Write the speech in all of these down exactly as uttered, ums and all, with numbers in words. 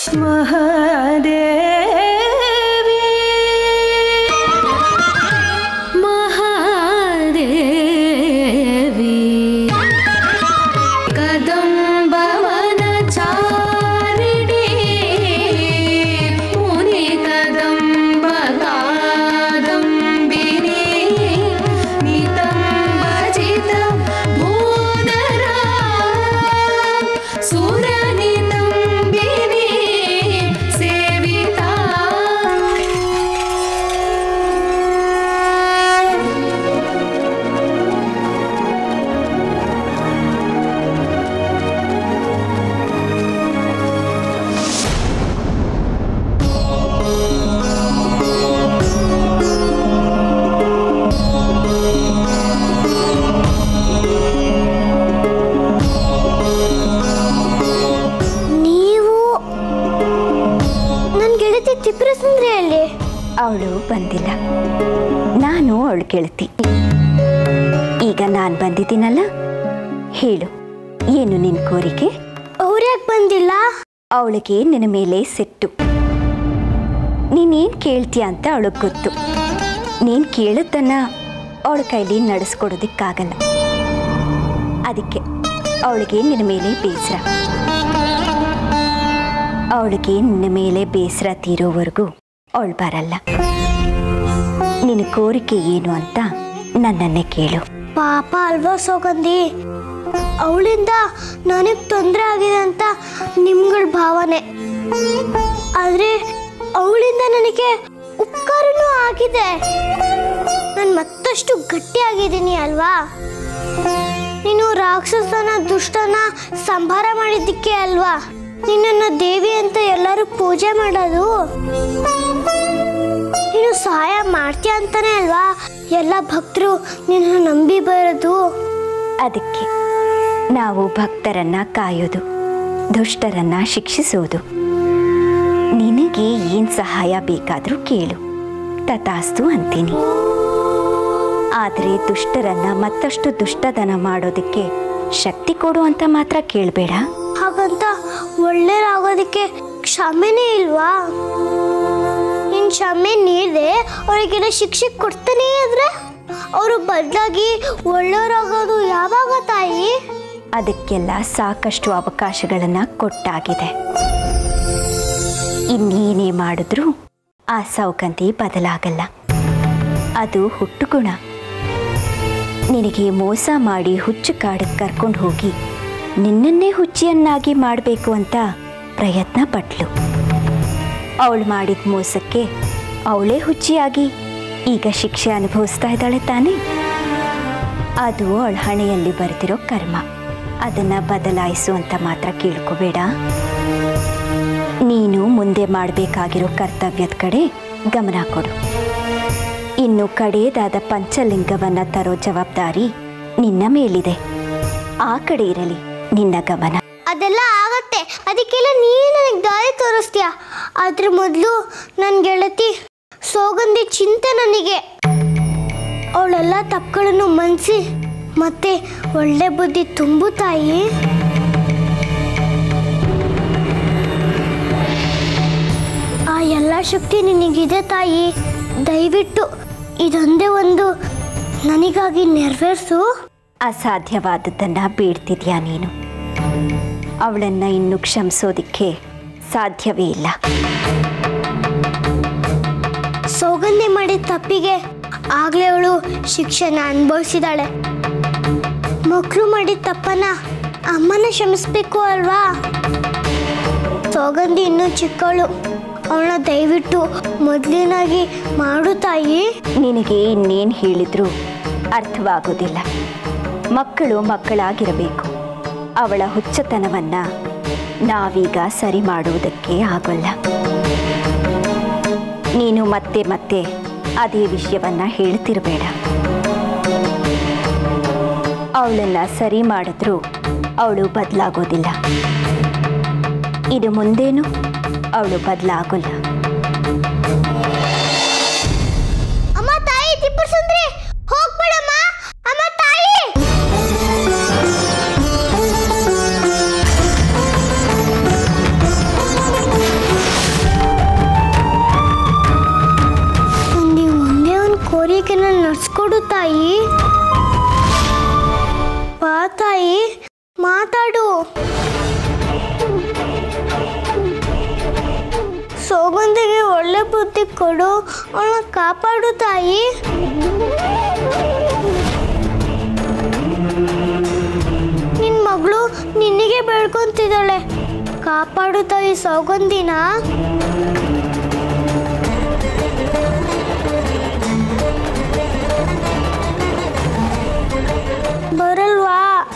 ಮಹಾದೇವಿ ಮಹಾದೇವಿ ಕದಂಬವನ ಚಾರಿಣಿ ಮುನಿ ಕದಂಬ ಕಾದಂಬಿನಿ ನಿತಂಬಜಿತ ಭೂಧರ ಸುರ ನಿತಂಬಿನಿ ಸೇವಿತಾ ನೀವು ನನ್ನ ಗೆಳತಿ ತ್ರಿಪುರ ಸುಂದರಿಯಲ್ಲಿ ಅವಳು ಬಂದಿಲ್ಲ, ನಾನು ಅವಳು ಗೆಳತಿ. ಈಗ ನಾನು ಬಂದಿದ್ದೀನಲ್ಲ, ಹೇಳು ಏನು ನಿನ್ನ ಕೋರಿಕೆ? ಅವ್ರ್ಯಾಕೆ ಬಂದಿಲ್ಲ? ಅವಳಿಗೆ ನಿನ್ನ ಮೇಲೆ ಸಿಟ್ಟು. ನೀನೇನು ಕೇಳ್ತೀಯ ಅಂತ ಅವಳಿಗೆ ಗೊತ್ತು. ನೀನು ಕೇಳುತ್ತನ್ನ ಅವಳ ಕೈಲಿ ನಡೆಸ್ಕೊಡೋದಕ್ಕಾಗಲ್ಲ. ಅದಕ್ಕೆ ಅವಳಿಗೆ ನಿನ್ನ ಮೇಲೆ ಬೇಸರ. ಅವಳಿಗೆ ನಿನ್ನ ಮೇಲೆ ಬೇಸರ ತೀರೋವರೆಗೂ ಅವಳು ಬರಲ್ಲ. ನಿನ್ನ ಕೋರಿಕೆ ಏನು ಅಂತ ನನ್ನನ್ನೇ ಕೇಳು. ಪಾಪ ಅಲ್ವಾ ಸೌಗಂಧಿ, ಅವಳಿಂದ ನನಗೆ ತೊಂದರೆ ಆಗಿದೆ ಅಂತ ನಿಮ್ಗಳ ಭಾವನೆ. ಆದರೆ ಅವಳಿಂದ ನನಗೆ ಉಪಕಾರನೂ ಆಗಿದೆ. ನಾನು ಮತ್ತಷ್ಟು ಗಟ್ಟಿಯಾಗಿದ್ದೀನಿ ಅಲ್ವಾ? ನೀನು ರಾಕ್ಷಸನ ದುಷ್ಟನ ಸಂಹಾರ ಮಾಡಿದ್ದಕ್ಕೆ ಅಲ್ವಾ ನಿನ್ನನ್ನು ದೇವಿ ಅಂತ ಎಲ್ಲರೂ ಪೂಜೆ ಮಾಡೋದು? ನೀನು ಸಹಾಯ ಮಾಡ್ತೀಯ ಅಂತಾನೆ ಅಲ್ವಾ ಎಲ್ಲ ಭಕ್ತರು ನಿನ್ನ ನಂಬಿ ಬರೋದು? ಅದಕ್ಕೆ ನಾವು ಭಕ್ತರನ್ನ ಕಾಯೋದು, ದುಷ್ಟರನ್ನ ಶಿಕ್ಷಿಸೋದು. ನಿನಗೆ ಏನು ಸಹಾಯ ಬೇಕಾದರೂ ಕೇಳು, ತಥಾಸ್ತು ಅಂತೀನಿ. ಆದರೆ ದುಷ್ಟರನ್ನ ಮತ್ತಷ್ಟು ದುಷ್ಟತನ ಮಾಡೋದಕ್ಕೆ ಶಕ್ತಿ ಕೊಡು ಅಂತ ಮಾತ್ರ ಕೇಳಬೇಡ. ಹಾಗಂತ ಒಳ್ಳೆಯರಾಗೋದಕ್ಕೆ ಕ್ಷಮೆನೇ ಇಲ್ವಾ? ನೀನು ಕ್ಷಮೆ ನೀಡದೆ ಅವರಿಗೆಲ್ಲ ಶಿಕ್ಷೆ ಕೊಡ್ತಾನೇ ಇದ್ರೆ ಅವರು ಬದಲಾಗಿ ಒಳ್ಳೆಯವರಾಗೋದು ಯಾವಾಗ ತಾಯಿ? ಅದಕ್ಕೆಲ್ಲ ಸಾಕಷ್ಟು ಅವಕಾಶಗಳನ್ನು ಕೊಟ್ಟಾಗಿದೆ. ಇನ್ನೇನೇ ಮಾಡಿದ್ರೂ ಆ ಸೌಗಂಧಿ ಬದಲಾಗಲ್ಲ. ಅದು ಹುಟ್ಟುಗುಣ. ನಿನಗೆ ಮೋಸ ಮಾಡಿ ಹುಚ್ಚು ಕಾಡಕ್ಕೆ ಕರ್ಕೊಂಡು ಹೋಗಿ ನಿನ್ನನ್ನೇ ಹುಚ್ಚಿಯನ್ನಾಗಿ ಮಾಡಬೇಕು ಅಂತ ಪ್ರಯತ್ನ ಪಟ್ಲು. ಅವಳು ಮಾಡಿದ ಮೋಸಕ್ಕೆ ಅವಳೇ ಹುಚ್ಚಿಯಾಗಿ ಈಗ ಶಿಕ್ಷೆ ಅನುಭವಿಸ್ತಾ ಇದ್ದಾಳೆ ತಾನೇ. ಅದು ಅವಳ ಹಣೆಯಲ್ಲಿ ಬರೆದಿರೋ ಕರ್ಮ. ಅದನ್ನು ಬದಲಾಯಿಸು ಅಂತ ಮಾತ್ರ ಕೇಳ್ಕೋಬೇಡ. ನೀನು ಮುಂದೆ ಮಾಡಬೇಕಾಗಿರೋ ಕರ್ತವ್ಯದ ಕಡೆ ಗಮನ ಕೊಡು. ಇನ್ನು ಕಡೆಯದಾದ ಪಂಚಲಿಂಗವನ್ನು ತರೋ ಜವಾಬ್ದಾರಿ ನಿನ್ನ ಮೇಲಿದೆ. ಆ ಕಡೆ ಇರಲಿ ನಿನ್ನ ಗಮನ. ಅದೆಲ್ಲ ಆಗತ್ತೆ, ಅದಕ್ಕೆಲ್ಲ ನೀನು ನನಗೆ ದಾರಿ ತೋರಿಸ್ತೀಯ. ಆದ್ರೆ ಮೊದಲು ನನ್ನ ಗೆಳತಿ ಸೌಗಂಧಿ ಚಿಂತೆ ನನಗೆ. ಅವಳೆಲ್ಲ ತಪ್ಪುಗಳನ್ನು ಮನ್ಸಿ ಮತ್ತೆ ಒಳ್ಳೆ ಬುದ್ಧಿ ತುಂಬು ತಾಯಿ. ಆ ಎಲ್ಲ ಶಕ್ತಿ ನಿನಗಿದೆ ತಾಯಿ. ದಯವಿಟ್ಟು ಇದೊಂದೇ ಒಂದು ನನಗಾಗಿ ನೆರವೇರಿಸು. ಅಸಾಧ್ಯವಾದದ್ದನ್ನು ಬೇಡ್ತಿದ್ಯಾ ನೀನು? ಅವಳನ್ನು ಇನ್ನು ಕ್ಷಮಿಸೋದಿಕ್ಕೆ ಸಾಧ್ಯವೇ ಇಲ್ಲ. ಸೌಗಂಧಿ ಮಾಡಿದ ತಪ್ಪಿಗೆ ಆಗಲೇ ಅವಳು ಶಿಕ್ಷೆನ ಅನುಭವಿಸಿದಾಳೆ. ಮಕ್ಕಳು ಮಾಡಿದ ತಪ್ಪನ್ನ ಅಮ್ಮನ ಕ್ಷಮಿಸ್ಬೇಕು ಅಲ್ವಾ? ಸೌಗಂಧಿ ಇನ್ನೂ ಚಿಕ್ಕವಳು, ಅವಳನ್ನ ದಯವಿಟ್ಟು ಮೊದಲಿನಾಗಿ ಮಾಡು ತಾಯಿ. ನಿನಗೆ ಇನ್ನೇನು ಹೇಳಿದ್ರು ಅರ್ಥವಾಗೋದಿಲ್ಲ. ಮಕ್ಕಳು ಮಕ್ಕಳಾಗಿರಬೇಕು. ಅವಳ ಹುಚ್ಚತನವನ್ನ ನಾವೀಗ ಸರಿ ಮಾಡುವುದಕ್ಕೆ ಆಗೋಲ್ಲ. ನೀನು ಮತ್ತೆ ಮತ್ತೆ ಅದೇ ವಿಷಯವನ್ನ ಹೇಳ್ತಿರಬೇಡ. ಅವಳನ್ನ ಸರಿ ಮಾಡಿದ್ರೂ ಅವಳು ಬದಲಾಗೋದಿಲ್ಲ. ಇದು ಮುಂದೇನು ಅವಳು ಬದಲಾಗೋಲ್ಲ. ಅಮ್ಮ ತಾಯಿ ತ್ರಿಪುರ ಸುಂದರಿ ಹೋಗ್ಬೇಡಮ್ಮ. ಅಮ್ಮ ತಾಯಿ ಸೌಗಂಧಿಗೆ ಒಳ್ಳೆ ಬುದ್ಧಿ ಕೊಡು, ಅವಳನ್ನ ಕಾಪಾಡು ತಾಯಿ. ನಿನ್ ಮಗಳು ನಿನಗೆ ಬೇಡ್ಕೊಂತಿದ್ದಾಳೆ, ಕಾಪಾಡು ತಾಯಿ ಸೌಗಂಧಿನ. ಬರಲ್ವಾ?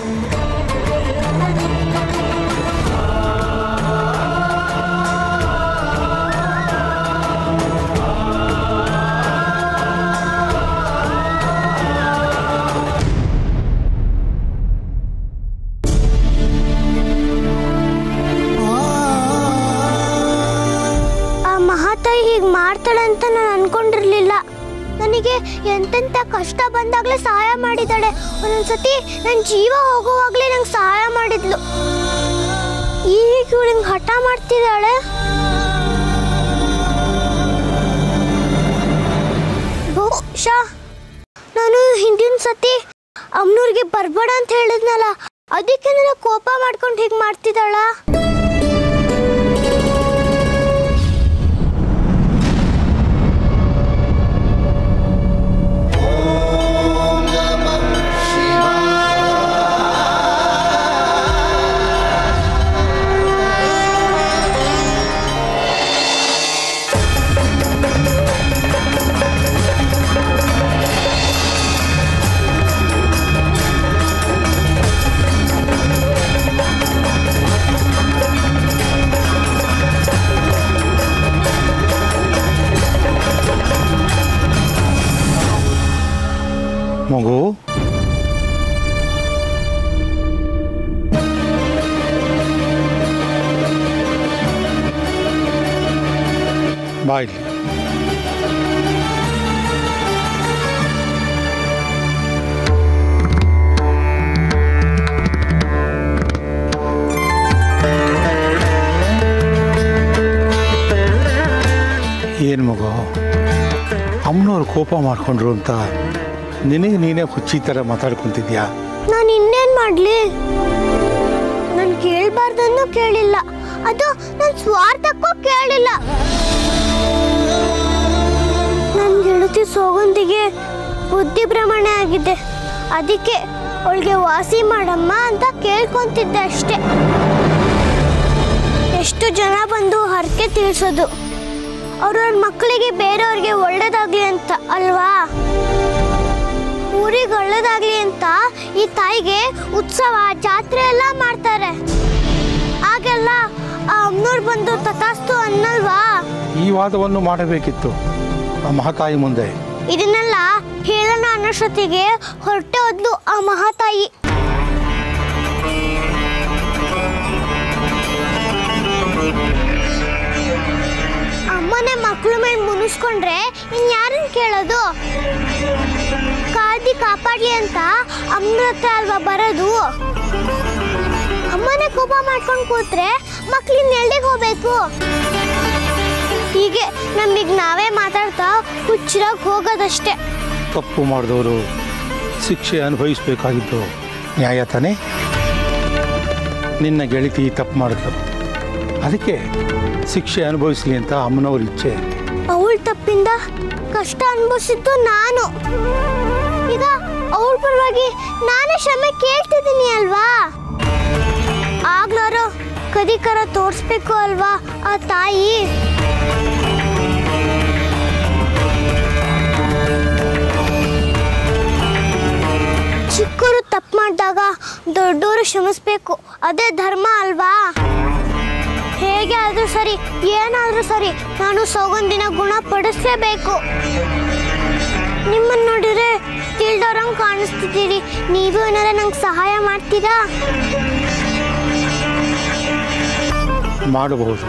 ಮಹಾತಾಯಿ ಹೀಗೆ ಮಾಡ್ತಾಳೆ ಅಂತ ನಾನು ಅನ್ಕೊಂಡಿರ್ಲಿಲ್ಲ. ನನಗೆ ಎಂತೆಂಥ ಕಷ್ಟ ಬಂದಾಗಲೇ ಸಹಾಯ ಮಾಡಿದ್ದಾಳೆ. ಒಂದೊಂದ್ಸತಿ ನನ್ನ ಜೀವ ಹೋಗುವಾಗಲೇ ನಂಗೆ ಸಹಾಯ ಮಾಡಿದ್ಲು. ಈಗ ಇವಳಿಗೆ ಹಠ ಮಾಡ್ತಿದ್ದಾಳೆ. ಬಹುಶಃ ನಾನು ಹಿಂದಿನ ಸತಿ ಅಮ್ಮನೂರಿಗೆ ಬರ್ಬೇಡ ಅಂತ ಹೇಳಿದ್ನಲ್ಲ, ಅದಕ್ಕೆ ನನ್ನ ಕೋಪ ಮಾಡ್ಕೊಂಡು ಹೀಗೆ ಮಾಡ್ತಿದ್ದಾಳ. ಮಗು, ಬಾಯ್. ಏನು ಮಗು, ಅಮ್ಮನವ್ರು ಕೋಪ ಮಾಡ್ಕೊಂಡ್ರು ಅಂತ ನಿನಗೆ ನೀನೇ ಹುಚ್ಚಿ ಥರ ಮಾತಾಡ್ಕೊಂತಿದ್ಯಾ? ನಾನು ಇನ್ನೇನು ಮಾಡಲಿ? ನಾನು ಕೇಳಬಾರ್ದನ್ನು ಕೇಳಿಲ್ಲ, ಅದು ನನ್ನ ಸ್ವಾರ್ಥಕ್ಕೂ ಕೇಳಿಲ್ಲ. ನನ್ನ ಗೆಳತಿ ಸೌಗಂಧಿಗೆ ಬುದ್ಧಿ ಭ್ರಮಣೆ ಆಗಿದೆ, ಅದಕ್ಕೆ ಅವಳಿಗೆ ವಾಸಿ ಮಾಡಮ್ಮ ಅಂತ ಕೇಳ್ಕೊಂತಿದ್ದೆ ಅಷ್ಟೇ. ಎಷ್ಟು ಜನ ಬಂದು ಹರಕೆ ತೀರ್ಸೋದು, ಅವ್ರವ್ರ ಮಕ್ಕಳಿಗೆ ಬೇರೆಯವ್ರಿಗೆ ಒಳ್ಳೇದಾಗ್ಲಿ ಅಂತ ಅಲ್ವಾ? ಊರಿಗೆ ಒಳ್ಳೇದಾಗ್ಲಿ ಅಂತ ಈ ತಾಯಿಗೆ ಉತ್ಸವ ಜಾತ್ರೆ ಎಲ್ಲ ಮಾಡ್ತಾರೆ. ಆಗೆಲ್ಲ ಆ ಅಮ್ಮನವ್ರು ಬಂದು ತಥಾಸ್ತು ಅನ್ನಲ್ವಾ? ಈ ವಾದವನ್ನು ಮಾಡಬೇಕಿತ್ತು ಆ ಮಹಾತಾಯಿ ಮುಂದೆ. ಇದನ್ನೆಲ್ಲ ಹೇಳೋಣ ಅನ್ನೋಷ್ಟೊತ್ತಿಗೆ ಹೊರಟೆ ಹೋದ್ಲು ಆ ಮಹಾತಾಯಿ. ಅಮ್ಮನೇ ಮಕ್ಕಳ ಮೇಲೆ ಮುನಿಸ್ಕೊಂಡ್ರೆ ಇನ್ಯಾರನ್ನ ಕೇಳೋದು? ಕಾದಿ ಕಾಪಾಡ್ಲಿ ಅಂತ ಅಮ್ಮನ ಹತ್ರ ಅಲ್ವಾ ಬರೋದು? ಅಮ್ಮನೇ ಕೋಪ ಮಾಡ್ಕೊಂಡು ಕೂತ್ರೆ ಮಕ್ಳಿನ ಎಲ್ಲಿಗೆ ಹೋಗ್ಬೇಕು? ಹೀಗೆ ನಮಗೆ ನಾವೇ ಮಾತಾಡ್ತಾ ಹುಚ್ಚಿರಾಗಿ ಹೋಗೋದಷ್ಟೇ. ತಪ್ಪು ಮಾಡಿದವರು ಶಿಕ್ಷೆ ಅನುಭವಿಸಬೇಕಾಗಿದ್ದು ನ್ಯಾಯ ತಾನೇ? ನಿನ್ನ ಗೆಳತಿ ತಪ್ಪು ಮಾಡಿದ್ಲು, ಅದಕ್ಕೆ ಶಿಕ್ಷೆ ಅನುಭವಿಸ್ಲಿ ಅಂತ ಅಮ್ಮನವ್ರ ಇಚ್ಛೆ. ಅವಳ ತಪ್ಪಿಂದ ಕಷ್ಟ ಅನುಭವಿಸಿದ್ದು ನಾನು. ಈಗ ಅವಳ ಪರವಾಗಿ ನಾನೇ ಕ್ಷಮೆ ಕೇಳ್ತಿದ್ದೀನಿ ಅಲ್ವಾ? ಆಗ್ಲಾರೋ ಕದಿಕರ ತೋರಿಸ್ಬೇಕು ಅಲ್ವಾ ಆ ತಾಯಿ? ಚಿಕ್ಕವರು ತಪ್ಪು ಮಾಡಿದಾಗ ದೊಡ್ಡವರು ಕ್ಷಮಿಸ್ಬೇಕು, ಅದೇ ಧರ್ಮ ಅಲ್ವಾ? ಹೇಗೆ ಆದ್ರೂ ಸರಿ, ಏನಾದ್ರೂ ಸರಿ, ನಾನು ಸೌಗಂಧಿನ ಗುಣಪಡಿಸಲೇಬೇಕು. ನಿಮ್ಮನ್ನ ನೋಡಿದ್ರೆ ತಿಳಿದವ್ರಂಗೆ ಕಾಣಿಸ್ತಿದ್ದೀರಿ, ನೀವು ಏನಾರ ನಂಗೆ ಸಹಾಯ ಮಾಡ್ತೀರಾ? ಮಾಡಬಹುದು.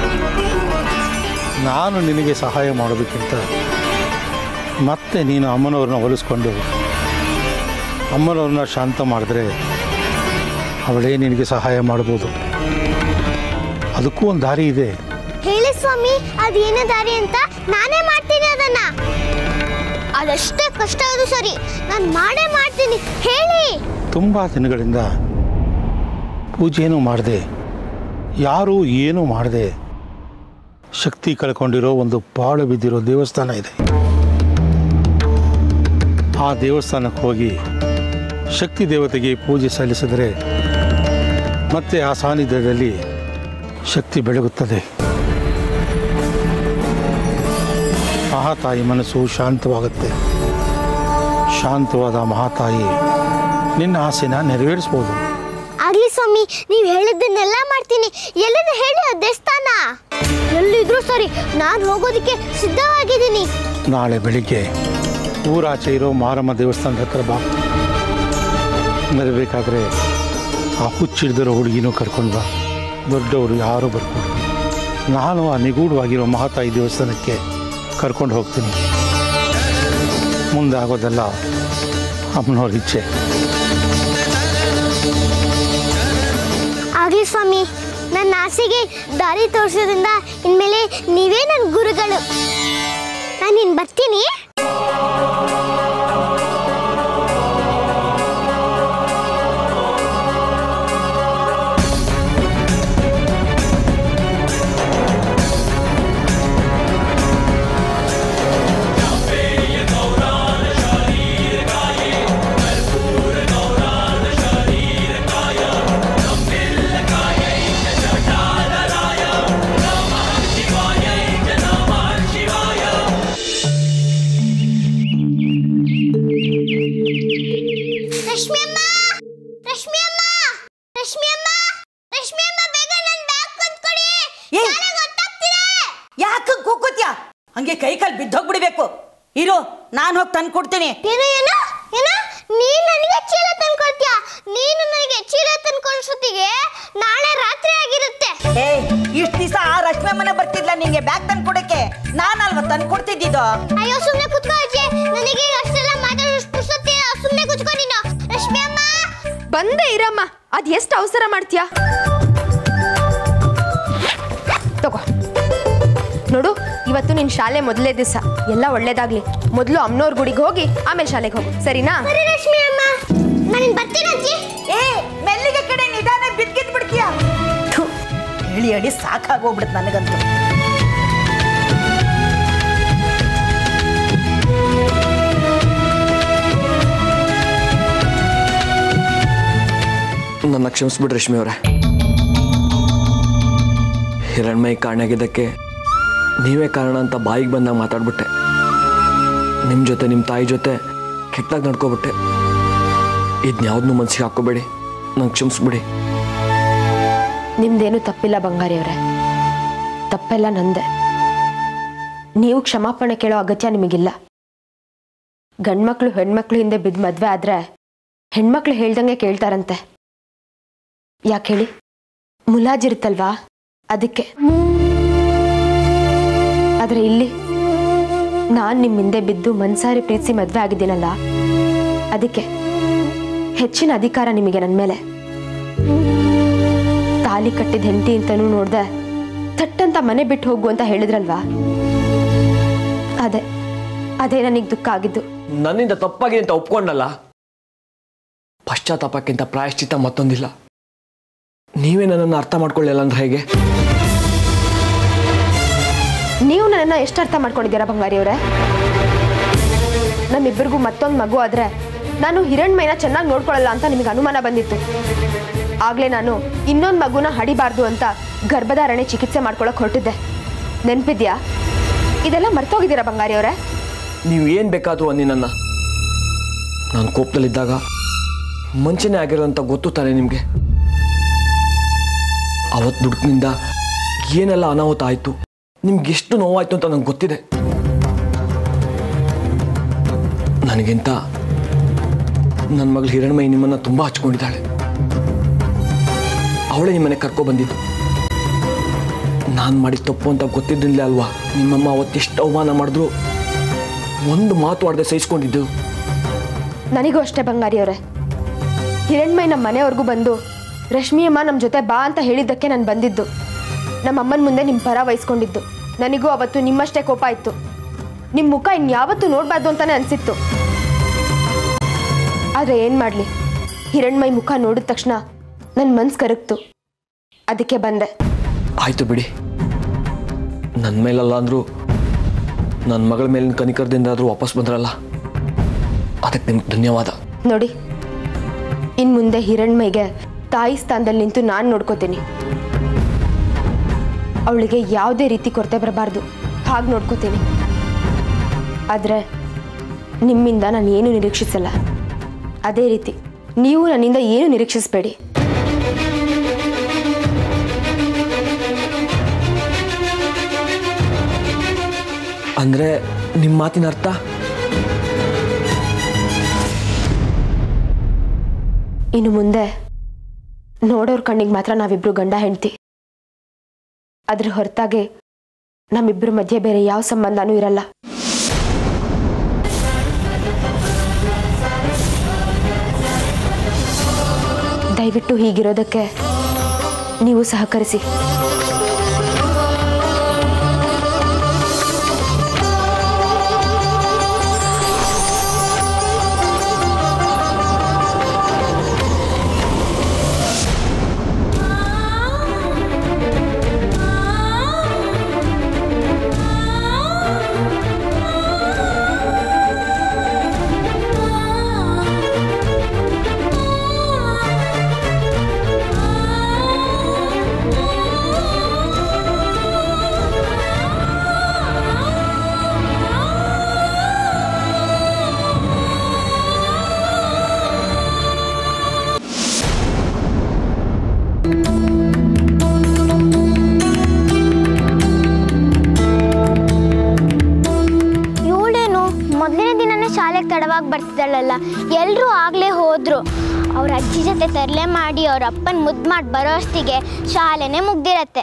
ನಾನು ನಿನಗೆ ಸಹಾಯ ಮಾಡೋದಕ್ಕಿಂತ ಮತ್ತೆ ನೀನು ಅಮ್ಮನವ್ರನ್ನ ಹೋಲಿಸ್ಕೊಂಡು ಅಮ್ಮನವ್ರನ್ನ ಶಾಂತ ಮಾಡಿದ್ರೆ ಅವಳೇ ನಿನಗೆ ಸಹಾಯ ಮಾಡ್ಬೋದು. ಅದಕ್ಕೂ ಒಂದು ದಾರಿ ಇದೆ. ಹೇಳಿ ಸ್ವಾಮಿ, ಅದೇನೇ ದಾರಿ ಅಂತ? ನಾನೇ ಮಾಡ್ತೀನಿ ಅದನ್ನ. ಅದಷ್ಟೇ ಕಷ್ಟ ಆದ್ರೂ ಸರಿ, ನಾನು ಮಾಡೇ ಮಾಡ್ತೀನಿ. ಹೇಳಿ. ತುಂಬ ದಿನಗಳಿಂದ ಪೂಜೆನೂ ಮಾಡದೆ, ಯಾರೂ ಏನೂ ಮಾಡದೆ ಶಕ್ತಿ ಕಳ್ಕೊಂಡಿರೋ ಒಂದು ಪಾಳು ಬಿದ್ದಿರೋ ದೇವಸ್ಥಾನ ಇದೆ. ಆ ದೇವಸ್ಥಾನಕ್ಕೆ ಹೋಗಿ ಶಕ್ತಿ ದೇವತೆಗೆ ಪೂಜೆ ಸಲ್ಲಿಸಿದರೆ ಮತ್ತೆ ಆ ಸಾನ್ನಿಧ್ಯದಲ್ಲಿ ಶಕ್ತಿ ಬೆಳಗುತ್ತದೆ. ಮಹಾತಾಯಿ ಮನಸ್ಸು ಶಾಂತವಾಗುತ್ತೆ. ಶಾಂತವಾದ ಮಹಾತಾಯಿ ನಿನ್ನ ಆಸೆನ ನೆರವೇರಿಸ್ಬೋದು. ಆಗ್ಲಿ ಸ್ವಾಮಿ, ನೀವು ಹೇಳಿದ್ದನ್ನೆಲ್ಲ ಮಾಡ್ತೀನಿ. ಎಲ್ಲರೂ ಹೇಳಿ ಆ ದೇವಸ್ಥಾನ ಎಲ್ಲಿದ್ರು ಸರಿ, ನಾನು ಹೋಗೋದಕ್ಕೆ ಸಿದ್ಧವಾಗಿದ್ದೀನಿ. ನಾಳೆ ಬೆಳಿಗ್ಗೆ ಊರಾಚೆ ಇರೋ ಮಾರಮ್ಮ ದೇವಸ್ಥಾನದ ಹತ್ರ ಬಾ. ಬರಬೇಕಾದ್ರೆ ಆ ಹುಚ್ಚಿಡ್ದಿರೋ ಹುಡುಗಿನೂ ಕರ್ಕೊಂಡು ಬಾ. ದೊಡ್ಡವರು ಯಾರೂ ಬರ್ಕೊಂಡು ನಾನು ಆ ನಿಗೂಢವಾಗಿರೋ ಮಹಾತಾಯಿ ದೇವಸ್ಥಾನಕ್ಕೆ ಕರ್ಕೊಂಡು ಹೋಗ್ತೀನಿ. ಮುಂದೆ ಆಗೋದೆಲ್ಲ ಅಮ್ಮನವ್ರ ಇಚ್ಛೆ. ಆಗ್ಲಿ ಸ್ವಾಮಿ, ನನ್ನ ಆಸೆಗೆ ದಾರಿ ತೋರಿಸೋದ್ರಿಂದ ಇನ್ಮೇಲೆ ನೀವೇ ನನ್ನ ಗುರುಗಳು. ನಾನು ಇನ್ನು ಬರ್ತೀನಿ. ಹಂಗೆ ಕೈ ಕಾಲು ಬಿದ್ದೋಗ್ಬಿಡ್ಬೇಕು. ಇರು, ನಾನು ಹೋಗಿ ತಂದು ಕೊಡ್ತೀನಿ. ಏನು ಏನು ಏನು ನೀನು ನನಗೆ ಚೀಲ ತಂದು ಕೊಡ್ತೀಯಾ? ನೀನು ನನಗೆ ಚೀಲ ತಂದು ಕೊಡ್ಸೋತಿಗೆ ನಾಳೆ ರಾತ್ರಿ ಆಗಿರುತ್ತೆ. ಏ, ಇಷ್ಟು ದಿವಸ ಆ ರಶ್ಮಿ ಮನೆ ಬರ್ತಿದ್ಲ ನಿಂಗೆ ಬ್ಯಾಗ್ ತಂದು ಕೊಡಕ್ಕೆ? ನಾನಲ್ವ ತಂದು ಕೊಡ್ತಿದ್ದಿದ್ದು. ಅಯ್ಯೋ ಸುಮ್ಮನೆ ಕುತ್ಕೋ ಅಜ್ಜಿ, ನನಗೆ ಅಷ್ಟೆಲ್ಲ ಮಾತಾಡೋಷ್ಟು ಪುರ್ಸೊತ್ತಿಲ್ಲ. ಸುಮ್ಮನೆ ಕುತ್ಕೋ ನೀನು. ರಶ್ಮಿ ಅಮ್ಮ ಬಂದೆ ಇರಮ್ಮ. ಅದ್ ಎಷ್ಟು ಅವಸರ ಮಾಡ್ತೀಯಾ? ತಗೋ ನೋಡು, ಇವತ್ತು ನಿನ್ ಶಾಲೆ ಮೊದಲೇ ದಿವಸ. ಎಲ್ಲ ಒಳ್ಳೇದಾಗ್ಲಿ. ಮೊದಲು ಅಮ್ಮನವ್ರ ಗುಡಿಗೆ ಹೋಗಿ ಆಮೇಲೆ ಶಾಲೆಗೆ ಹೋಗು, ಸರಿನಾ? ಸರಿ ರಶ್ಮಿ ಅಮ್ಮ, ನಾನು ಬರ್ತೀನಿ ಅಜ್ಜಿ. ಏ, ಮೆಲ್ಲಿಗೆ ಕಡೆ ನಿಧಾನ ಬಿದ್ಕಿದ್ ಬಿಡ್ತೀಯ. ಹೇಳಿ ಹೇಳಿ ಸಾಕಾಗೋಗ್ಬಿಡುತ್ತೆ ನನಗಂತೂ. ನನ್ನ ಕ್ಷಮಿಸ್ಬಿಡ್ರಿ ರಶ್ಮಿ ಅವರೇ. ಹಿರಣ್ಮಯಿ ಕಾರಣಾಗಿದ್ದಕ್ಕೆ ನೀವೇ ಕಾರಣ ಅಂತ ಬಾಯಿಗೆ ಬಂದಾಗ ಮಾತಾಡ್ಬಿಟ್ಟೆ. ನಿಮ್ಮ ಜೊತೆ ನಿಮ್ಮ ತಾಯಿ ಜೊತೆ ಕೆಟ್ಟಾಗಿ ನಡ್ಕೊಬಿಟ್ಟೆ. ಇದನ್ಯಾವ್ದನ್ನೂ ಮನಸ್ಸಿಗೆ ಹಾಕೋಬೇಡಿ, ನಂಗೆ ಕ್ಷಮಿಸ್ಬಿಡಿ. ನಿಮ್ದೇನು ತಪ್ಪಿಲ್ಲ ಬಂಗಾರಿ ಅವರೇ, ತಪ್ಪೆಲ್ಲ ನಂದೆ. ನೀವು ಕ್ಷಮಾಪಣೆ ಕೇಳೋ ಅಗತ್ಯ ನಿಮಗಿಲ್ಲ. ಗಂಡ್ಮಕ್ಳು ಹೆಣ್ಮಕ್ಳು ಹಿಂದೆ ಬಿದ್ದು ಮದ್ವೆ ಆದ್ರೆ ಹೆಣ್ಮಕ್ಳು ಹೇಳ್ದಂಗೆ ಕೇಳ್ತಾರಂತೆ. ಯಾಕೆ ಹೇಳಿ? ಮುಲಾಜಿರುತ್ತಲ್ವಾ, ಅದಕ್ಕೆ. ಆದ್ರೆ ಇಲ್ಲಿ ನಾನ್ ನಿಮ್ ಹಿಂದೆ ಬಿದ್ದು ಮನ್ಸಾರಿ ಪ್ರೀತಿಸಿ ಮದ್ವೆ ಆಗಿದ್ದೀನಲ್ಲ, ಅದಕ್ಕೆ ಹೆಚ್ಚಿನ ಅಧಿಕಾರ ನಿಮಗೆ ನನ್ನ ಮೇಲೆ. ತಾಲಿ ಕಟ್ಟಿದ ಹೆಂಡತಿ ಅಂತಾನೂ ನೋಡ್ದೆ ತಟ್ಟಂತ ಮನೆ ಬಿಟ್ಟು ಹೋಗು ಅಂತ ಹೇಳಿದ್ರಲ್ವಾ, ಅದೇ ಅದೇ ನನಗೆ ದುಃಖ ಆಗಿದ್ದು. ನನ್ನಿಂದ ತಪ್ಪಾಗಿದೆ ಅಂತ ಒಪ್ಕೊಂಡಲ್ಲ, ಪಶ್ಚಾತ್ತಾಪಕ್ಕಿಂತ ಪ್ರಾಯಶ್ಚಿತ್ತ ಮತ್ತೊಂದಿಲ್ಲ. ನೀವೇ ನನ್ನನ್ನು ಅರ್ಥ ಮಾಡ್ಕೊಳ್ಳಿಲ್ಲ ಅಂದ್ರೆ ಹೇಗೆ? ನೀವು ನನ್ನನ್ನು ಎಷ್ಟು ಅರ್ಥ ಮಾಡ್ಕೊಂಡಿದ್ದೀರಾ ಬಂಗಾರಿ ಅವರೇ? ನಮ್ಮಿಬ್ಬರಿಗೂ ಮತ್ತೊಂದು ಮಗು ಆದ್ರೆ ನಾನು ಹಿರಣ್ಮಯ್ಯನ ಚೆನ್ನಾಗಿ ನೋಡ್ಕೊಳ್ಳಲ್ಲ ಅಂತ ನಿಮಗೆ ಅನುಮಾನ ಬಂದಿತ್ತು. ಆಗ್ಲೇ ನಾನು ಇನ್ನೊಂದು ಮಗುನ ಹಡಿಬಾರ್ದು ಅಂತ ಗರ್ಭಧಾರಣೆ ಚಿಕಿತ್ಸೆ ಮಾಡ್ಕೊಳಕ್ ಹೊರಟಿದ್ದೆ. ನೆನ್ಪಿದ್ಯಾ? ಇದೆಲ್ಲ ಮರ್ತೋಗಿದ್ದೀರಾ ಬಂಗಾರಿ ಅವರೇ? ನೀವು ಏನು ಬೇಕಾದರೂ ಅನ್ನಿ ನನ್ನ. ನಾನು ಕೋಪದಲ್ಲಿದ್ದಾಗ ಮಂಚನೆ ಆಗಿರೋ ಅಂತ ಗೊತ್ತು ತಾನೆ ನಿಮಗೆ. ಅವತ್ತು ದುಡ್ಕಿನಿಂದ ಏನೆಲ್ಲ ಅನಾಹುತ ಆಯಿತು, ನಿಮ್ಗೆ ಎಷ್ಟು ನೋವಾಯ್ತು ಅಂತ ನಂಗೆ ಗೊತ್ತಿದೆ. ನನಗಿಂತ ನನ್ನ ಮಗಳು ಹಿರಣ್ಮಯಿ ನಿಮ್ಮನ್ನು ತುಂಬ ಹಚ್ಕೊಂಡಿದ್ದಾಳೆ. ಅವಳೇ ನಿಮ್ಮನೆ ಕರ್ಕೊ ಬಂದಿದ್ದು. ನಾನು ಮಾಡಿದ ತಪ್ಪು ಅಂತ ಗೊತ್ತಿದ್ದಿಲ್ಲ ಅಲ್ವಾ? ನಿಮ್ಮಮ್ಮ ಅವತ್ತೆಷ್ಟು ಅವಮಾನ ಮಾಡಿದ್ರು ಒಂದು ಮಾತು ಆಡದೆ ಸಹಿಸ್ಕೊಂಡಿದ್ದು. ನನಗೂ ಅಷ್ಟೇ ಬಂಗಾರಿ ಅವರೇ. ಹಿರಣ್ಮಯಿ ನಮ್ಮ ಮನೆವರೆಗೂ ಬಂದು ರಶ್ಮಿ ಅಮ್ಮ ನಮ್ಮ ಜೊತೆ ಬಾ ಅಂತ ಹೇಳಿದ್ದಕ್ಕೆ ನಾನು ಬಂದಿದ್ದು. ನಮ್ಮ ಅಮ್ಮನ ಮುಂದೆ ನಿಮ್ಮ ಪರ ವಹಿಸ್ಕೊಂಡಿದ್ದು. ನನಗೂ ಅವತ್ತು ನಿಮ್ಮಷ್ಟೇ ಕೋಪ ಇತ್ತು. ನಿಮ್ಮ ಮುಖ ಇನ್ಯಾವತ್ತೂ ನೋಡಬಾರ್ದು ಅಂತಾನೆ ಅನಿಸಿತ್ತು. ಆದರೆ ಏನು ಮಾಡಲಿ, ಹಿರಣ್ಮಯಿ ಮುಖ ನೋಡಿದ ತಕ್ಷಣ ನನ್ನ ಮನ್ಸು ಕರಗ್ತು. ಅದಕ್ಕೆ ಬಂದೆ. ಆಯಿತು ಬಿಡಿ, ನನ್ನ ಮೇಲಲ್ಲ ಅಂದರೂ ನನ್ನ ಮಗಳ ಮೇಲಿನ ಕನಿಕರದಿಂದ ಆದರೂ ವಾಪಸ್ ಬಂದ್ರಲ್ಲ, ಅದಕ್ಕೆ ನಿಮ್ಗೆ ಧನ್ಯವಾದ. ನೋಡಿ, ಇನ್ನು ಮುಂದೆ ಹಿರಣ್ಮೈಗೆ ತಾಯಿ ಸ್ಥಾನದಲ್ಲಿ ನಿಂತು ನಾನು ನೋಡ್ಕೋತೀನಿ. ಅವಳಿಗೆ ಯಾವುದೇ ರೀತಿ ಕೊರತೆ ಬರಬಾರ್ದು, ಹಾಗೆ ನೋಡ್ಕೋತೀನಿ. ಆದರೆ ನಿಮ್ಮಿಂದ ನಾನು ಏನು ನಿರೀಕ್ಷಿಸಲ್ಲ. ಅದೇ ರೀತಿ ನೀವು ನನ್ನಿಂದ ಏನು ನಿರೀಕ್ಷಿಸಬೇಡಿ. ಅಂದರೆ ನಿಮ್ಮ ಮಾತಿನ ಅರ್ಥ? ಇನ್ನು ಮುಂದೆ ನೋಡೋರ್ ಕಣ್ಣಿಗೆ ಮಾತ್ರ ನಾವಿಬ್ರು ಗಂಡ ಹೆಂಡ್ತಿ. ಅದ್ರ ಹೊರತಾಗಿ ನಮ್ಮಿಬ್ಬರ ಮಧ್ಯೆ ಬೇರೆ ಯಾವ ಸಂಬಂಧನೂ ಇರಲ್ಲ. ದಯವಿಟ್ಟು ಹೀಗಿರೋದಕ್ಕೆ ನೀವು ಸಹಕರಿಸಿ. ತಡವಾಗಿ ಬರ್ತಿದ್ದಾಳಲ್ಲ, ಎಲ್ಲರೂ ಆಗಲೇ ಹೋದ್ರು. ಅವ್ರ ಅಜ್ಜಿ ಜೊತೆ ತರಲೆ ಮಾಡಿ ಅವ್ರ ಅಪ್ಪನ ಮುದ್ದು ಮಾಡಿ ಬರೋ ಅಷ್ಟಿಗೆ ಶಾಲೆನೇ ಮುಗ್ದಿರತ್ತೆ.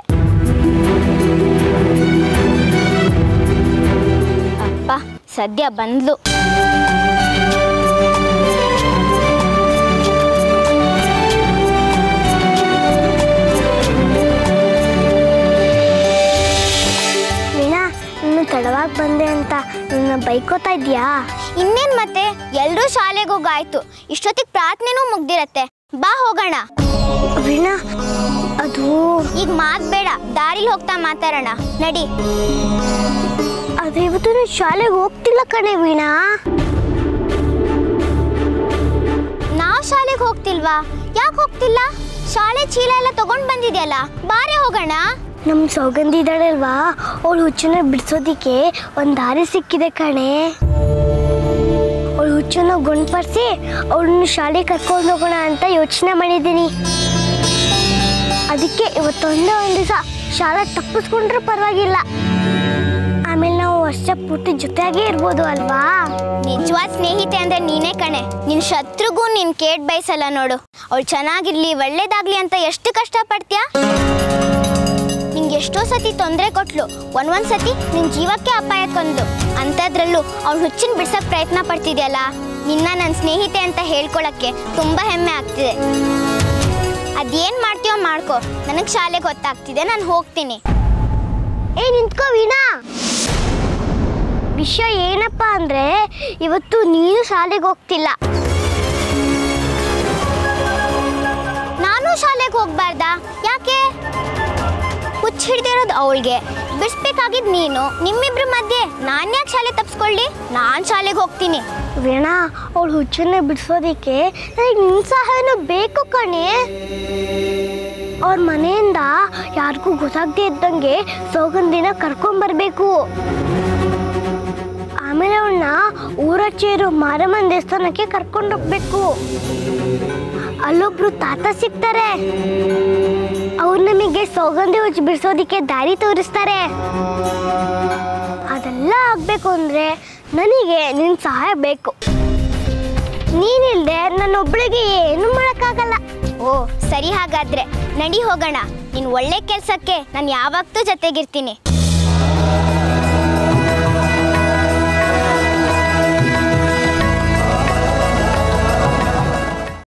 ಅಪ್ಪ ಸದ್ಯ ಬಂದ್ಲು. ತಡವಾಗಿ ಬಂದೆ ಅಂತ ನಿನ್ನ ಬೈಕೋತಾ ಇದೆಯಾ? ಇನ್ನೇನು ಮತ್ತೆ, ಎಲ್ಲರೂ ಶಾಲೆಗೆ ಹೋಗಾಯ್ತು. ಇಷ್ಟೊತ್ತಿಗೆ ಪ್ರಾರ್ಥನೆನೂ ಮುಗ್ದಿರತ್ತೆ. ಬಾ ಹೋಗೋಣ. ವೀಣಾ, ಅದು ಈಗ ಮಾತು ಬೇಡ, ದಾರಿಲಿ ಹೋಗ್ತಾ ಮಾತಾಡೋಣ, ನಡಿ. ಅದು ಇವತ್ತು ನಾನು ಶಾಲೆಗೆ ಹೋಗ್ತಿಲ್ಲ ಕಣೆ ವೀಣಾ. ನಾವು ಶಾಲೆಗೆ ಹೋಗ್ತಿಲ್ವಾ? ಯಾಕೆ ಹೋಗ್ತಿಲ್ಲ? ಶಾಲೆ ಚೀಲ ಎಲ್ಲ ತಗೊಂಡು ಬಂದಿದೆಯಲ್ಲ, ಬಾರೆ ಹೋಗೋಣ. ನಮ್ಮ ಸೌಗಂಧಿ ಇದ್ದಾಳಲ್ವಾ, ಅವಳು ಹುಚ್ಚನ್ನ ಬಿಡಿಸೋದಿಕ್ಕೆ ಒಂದು ದಾರಿ ಸಿಕ್ಕಿದೆ ಕಣೆ. ಅವಳು ಹುಚ್ಚನ್ನ ಗುಣಪಡಿಸಿ ಅವಳನ್ನು ಶಾಲೆಗೆ ಕರ್ಕೊಂಡು ಹೋಗೋಣ ಅಂತ ಯೋಚನೆ ಮಾಡಿದ್ದೀನಿ. ಅದಕ್ಕೆ ಇವತ್ತೊಂದೇ ಒಂದು ದಿವಸ ಶಾಲೆ ತಪ್ಪಿಸ್ಕೊಂಡ್ರೂ ಪರವಾಗಿಲ್ಲ. ಆಮೇಲೆ ನಾವು ವರ್ಷ ಪೂರ್ತಿ ಜೊತೆಯಾಗೇ ಇರ್ಬೋದು ಅಲ್ವಾ? ನಿಜವಾದ ಸ್ನೇಹಿತೆ ಅಂದ್ರೆ ನೀನೇ ಕಣೆ. ನಿನ್ ಶತ್ರುಗೂ ನೀನ್ ಕೇಟ್ ಬಯಸಲ್ಲ ನೋಡು. ಅವಳು ಚೆನ್ನಾಗಿರ್ಲಿ ಒಳ್ಳೇದಾಗ್ಲಿ ಅಂತ ಎಷ್ಟು ಕಷ್ಟಪಡ್ತೀಯಾ? ನಿಂಗೆ ಎಷ್ಟೋ ಸತಿ ತೊಂದರೆ ಕೊಟ್ಲು, ಒಂದೊಂದು ಸತಿ ನಿನ್ನ ಜೀವಕ್ಕೆ ಅಪಾಯ ತಂದ್ಲು. ಅಂಥದ್ರಲ್ಲೂ ಅವಳು ಹುಚ್ಚಿನ ಬಿಡ್ಸೋಕ್ಕೆ ಪ್ರಯತ್ನ ಪಡ್ತಿದ್ಯಲ್ಲ, ನಿನ್ನ ನನ್ನ ಸ್ನೇಹಿತೆ ಅಂತ ಹೇಳ್ಕೊಳಕ್ಕೆ ತುಂಬ ಹೆಮ್ಮೆ ಆಗ್ತಿದೆ. ಅದೇನು ಮಾಡ್ತೀಯೋ ಮಾಡ್ಕೋ, ನನಗೆ ಶಾಲೆಗೆ ಗೊತ್ತಾಗ್ತಿದೆ, ನಾನು ಹೋಗ್ತೀನಿ. ಏ ನಿಂತ್ಕೋ ವೀಣಾ. ವಿಷಯ ಏನಪ್ಪ ಅಂದರೆ ಇವತ್ತು ನೀನು ಶಾಲೆಗೆ ಹೋಗ್ತಿಲ್ಲ. ನಾನು ಶಾಲೆಗೆ ಹೋಗ್ಬಾರ್ದಾ? ಯಾಕೆ? ಹುಚ್ಚ ಹಿಡ್ದಿರೋದು ಅವಳಿಗೆ, ಬಿಡಿಸ್ಬೇಕಾಗಿದ್ದು ನೀನು. ನಿಮ್ಮಿಬ್ರ ಮಧ್ಯೆ ನಾನು ಯಾಕೆ ಶಾಲೆ ತಪ್ಪಿಸ್ಕೊಳ್ಳಿ? ನಾನು ಶಾಲೆಗೆ ಹೋಗ್ತೀನಿ. ವೀಣಾ, ಅವಳು ಹುಚ್ಚನ್ನೇ ಬಿಡಿಸೋದಕ್ಕೆ ನನಗೆ ನಿನ್ನ ಸಹಾಯನೂ ಬೇಕು ಕಣೆ. ಅವ್ರ ಮನೆಯಿಂದ ಯಾರಿಗೂ ಗೊತ್ತಾಗದೇ ಇದ್ದಂಗೆ ಸೌಗಂಧಿನ ಕರ್ಕೊಂಬರ್ಬೇಕು. ಆಮೇಲೆ ಅವಳನ್ನ ಊರಚ್ಚೇರು ಮಾರಮ್ಮನ ದೇವಸ್ಥಾನಕ್ಕೆ ಕರ್ಕೊಂಡೋಗ್ಬೇಕು. ಅಲ್ಲೊಬ್ರು ತಾತ ಸಿಗ್ತಾರೆ, ಅವ್ರು ನಮಗೆ ಸೌಗಂಧಿ ಹುಚ್ಚು ಬಿಡಿಸೋದಿಕ್ಕೆ ದಾರಿ ತೋರಿಸ್ತಾರೆ. ಅದೆಲ್ಲ ಆಗ್ಬೇಕು ಅಂದ್ರೆ ನನಗೆ ನಿನ್ನ ಸಹಾಯ ಬೇಕು. ನೀನಿಲ್ದೆ ನನ್ನೊಬ್ಳಿಗೆ ಏನು ಮಾಡೋಕ್ಕಾಗಲ್ಲ. ಓ ಸರಿ, ಹಾಗಾದ್ರೆ ನಡಿ ಹೋಗೋಣ. ನಿನ್ನ ಒಳ್ಳೆ ಕೆಲಸಕ್ಕೆ ನಾನು ಯಾವತ್ತೂ ಜೊತೆಗಿರ್ತೀನಿ.